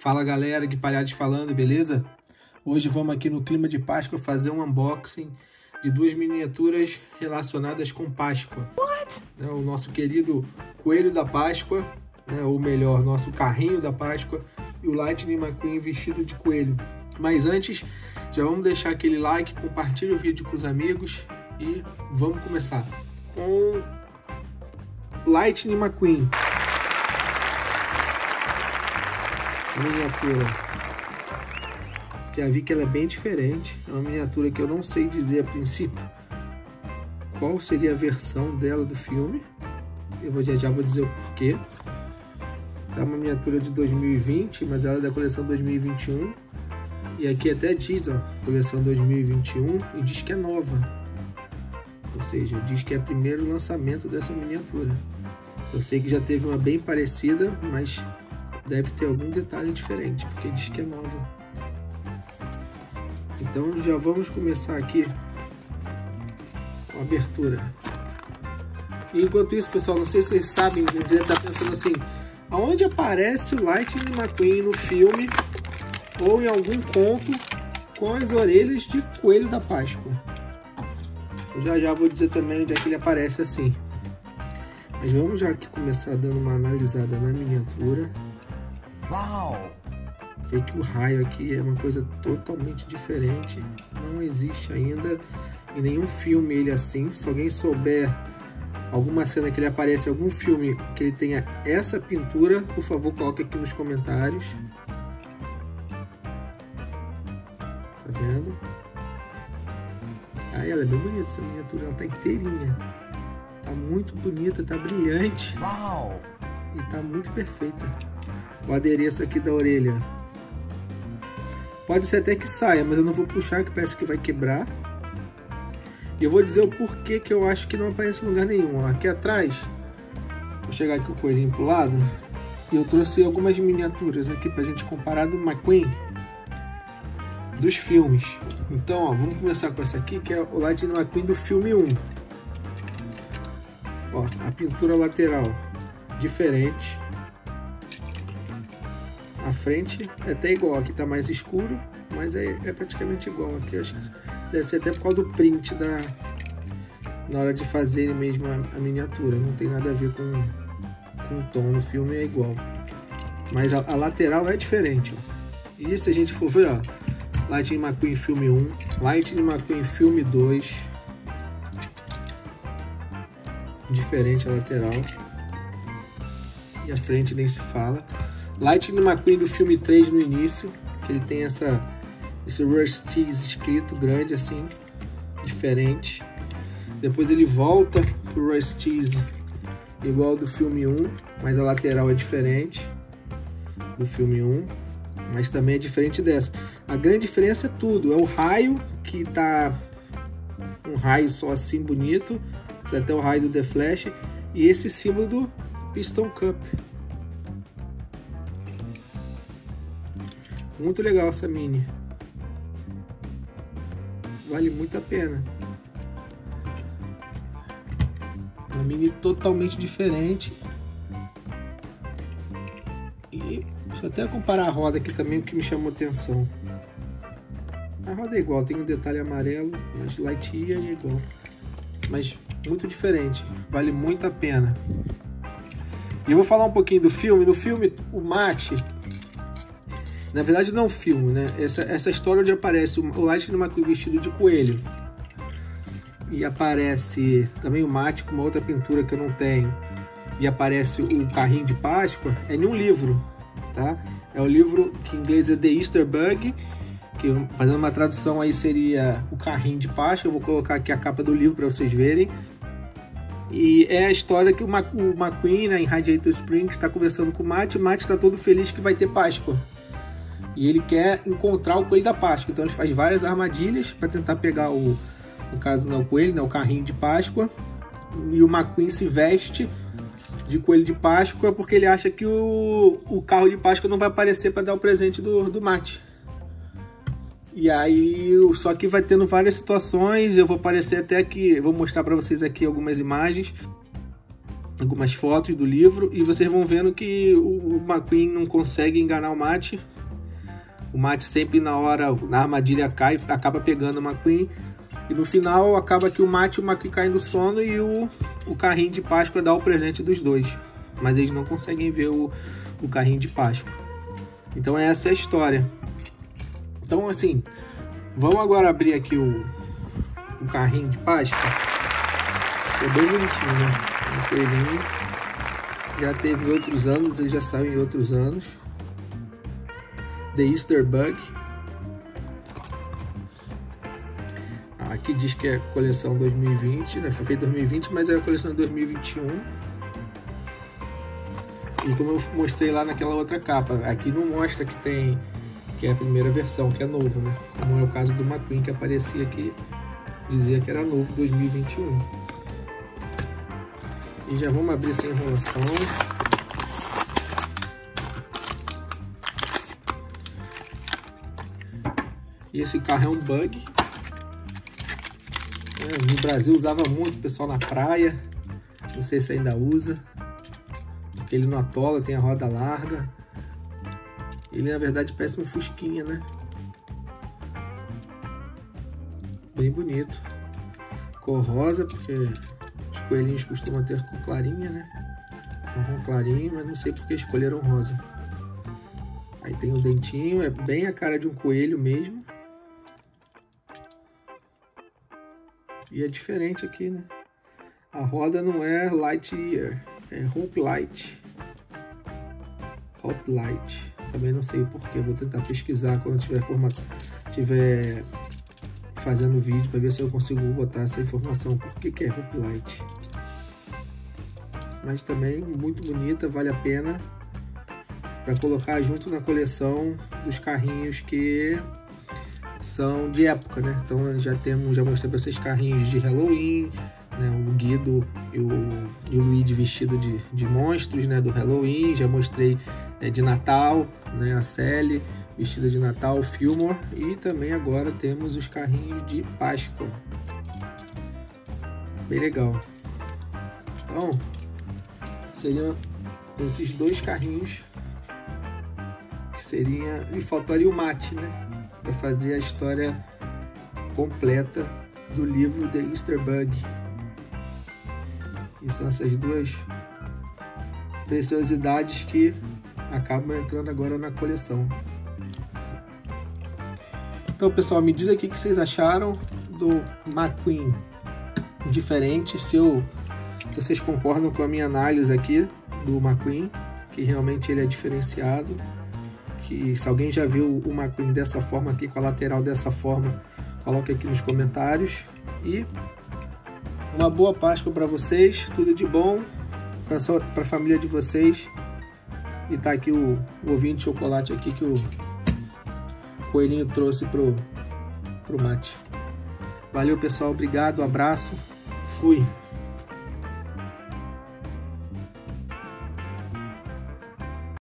Fala galera, Gui Palhares falando, beleza? Hoje vamos aqui no clima de Páscoa fazer um unboxing de duas miniaturas relacionadas com Páscoa. What? O nosso querido Coelho da Páscoa, ou melhor, nosso carrinho da Páscoa, e o Lightning McQueen vestido de coelho. Mas antes, já vamos deixar aquele like, compartilha o vídeo com os amigos e vamos começar com Lightning McQueen. Miniatura. Já vi que ela é bem diferente. É uma miniatura que eu não sei dizer a princípio qual seria a versão dela do filme. Eu já vou dizer o porquê. É uma miniatura de 2020, mas ela é da coleção 2021. E aqui até diz, ó, coleção 2021, e diz que é nova. Ou seja, diz que é o primeiro lançamento dessa miniatura. Eu sei que já teve uma bem parecida, mas deve ter algum detalhe diferente, porque diz que é nova. Então já vamos começar aqui com a abertura. E enquanto isso, pessoal, não sei se vocês sabem, o dia tá pensando assim, aonde aparece o Lightning McQueen no filme ou em algum conto com as orelhas de Coelho da Páscoa? Eu já vou dizer também onde é que ele aparece assim. Mas vamos já aqui começar dando uma analisada na miniatura. Uau! Vê que o raio aqui é uma coisa totalmente diferente. Não existe ainda em nenhum filme ele assim. Se alguém souber alguma cena que ele aparece em algum filme que ele tenha essa pintura, por favor, coloque aqui nos comentários. Tá vendo? Ah, ela é bem bonita essa miniatura, ela tá inteirinha. Tá muito bonita, tá brilhante. Uau! E tá muito perfeita. O adereço aqui da orelha. Pode ser até que saia, mas eu não vou puxar, que parece que vai quebrar. E eu vou dizer o porquê que eu acho que não aparece em lugar nenhum. Ó, aqui atrás, vou chegar aqui o coelhinho pro lado. E eu trouxe algumas miniaturas aqui pra gente comparar do McQueen dos filmes. Então, ó, vamos começar com essa aqui, que é o Lightning McQueen do filme 1. Ó, a pintura lateral diferente. A frente é até igual, aqui tá mais escuro, mas é praticamente igual. Aqui acho que deve ser até por causa do print na hora de fazer mesmo a miniatura. Não tem nada a ver com o tom, no filme é igual. Mas a lateral é diferente, ó. E se a gente for ver, ó, Lightning McQueen filme 1, Lightning McQueen filme 2, diferente a lateral. E a frente nem se fala. Lightning McQueen do filme 3 no início, que ele tem esse Rust-Tiggs escrito grande assim, diferente. Depois ele volta pro Rust-Tiggs igual do filme 1, mas a lateral é diferente do filme 1, mas também é diferente dessa. A grande diferença é tudo, é o raio, que tá um raio só assim bonito, até o raio do The Flash, e esse símbolo do Piston Cup. Muito legal essa mini. Vale muito a pena. Uma mini totalmente diferente. E deixa eu até comparar a roda aqui também, o que me chamou atenção. A roda é igual, tem um detalhe amarelo, mas Lightyear é igual. Mas muito diferente. Vale muito a pena. E eu vou falar um pouquinho do filme. No filme, o Mate... Na verdade não é um filme, né? Essa história onde aparece o Lightning McQueen vestido de coelho. E aparece também o Mate com uma outra pintura que eu não tenho. E aparece o carrinho de Páscoa. É em um livro, tá? É o livro que em inglês é The Easter Bug. Que fazendo uma tradução aí seria o carrinho de Páscoa. Eu vou colocar aqui a capa do livro para vocês verem. E é a história que o McQueen, né, em Radiator Springs, está conversando com o Mate. O Mate está todo feliz que vai ter Páscoa. E ele quer encontrar o Coelho da Páscoa. Então ele faz várias armadilhas para tentar pegar no caso não é o coelho, né, o carrinho de Páscoa. E o McQueen se veste de Coelho de Páscoa porque ele acha que o carro de Páscoa não vai aparecer para dar o presente do Mate. E aí, só que vai tendo várias situações. Eu vou aparecer até aqui, vou mostrar para vocês aqui algumas imagens. algumas fotos do livro, e vocês vão vendo que o McQueen não consegue enganar o Matt. O Matt sempre na armadilha cai, acaba pegando o McQueen, e no final acaba que o Matt e o McQueen caem do sono e o carrinho de Páscoa dá o presente dos dois, mas eles não conseguem ver o carrinho de Páscoa. Então essa é a história. Então assim, vamos agora abrir aqui o carrinho de Páscoa. É bem bonitinho, né? Um coelhinho. Já teve outros anos, ele já saiu em outros anos. The Easter Bug. Aqui diz que é coleção 2020, né? Foi feito em 2020, mas é a coleção 2021. E como eu mostrei lá naquela outra capa, aqui não mostra que é a primeira versão, que é novo, né? Como é o caso do McQueen, que aparecia aqui, dizia que era novo 2021. E já vamos abrir sem enrolação. E esse carro é um bug. No Brasil usava muito, o pessoal na praia. Não sei se ainda usa. Porque ele não atola, tem a roda larga. Ele na verdade parece um fusquinha, né? Bem bonito. Cor rosa, porque os coelhinhos costumam ter cor clarinha, né? Marrom clarinho, mas não sei porque escolheram rosa. Aí tem o dentinho, é bem a cara de um coelho mesmo. E é diferente aqui, né? A roda não é Lightyear, é Hoplite. Hoplite. Também não sei o porquê, vou tentar pesquisar quando tiver fazendo vídeo para ver se eu consigo botar essa informação. Por que é Hoplite? Mas também muito bonita, vale a pena para colocar junto na coleção dos carrinhos que são de época, né? Então já mostrei para vocês carrinhos de Halloween, né? O Guido e o Luigi vestido de monstros, né? Do Halloween. Já mostrei de Natal, né? A Sally vestida de Natal, o Fillmore, e também agora temos os carrinhos de Páscoa. Bem legal. Então seriam esses dois carrinhos que seria, e faltaria o Matt, né? Para fazer a história completa do livro The Easter Bug. E são essas duas preciosidades que acabam entrando agora na coleção. Então, pessoal, me diz aqui o que vocês acharam do McQueen diferente, se vocês concordam com a minha análise aqui do McQueen, que realmente ele é diferenciado. Que se alguém já viu o McQueen dessa forma aqui, com a lateral dessa forma, coloque aqui nos comentários. E uma boa Páscoa para vocês, tudo de bom para a família de vocês. E tá aqui o ovinho de chocolate aqui que o coelhinho trouxe pro Matt. Valeu, pessoal, obrigado, abraço, fui.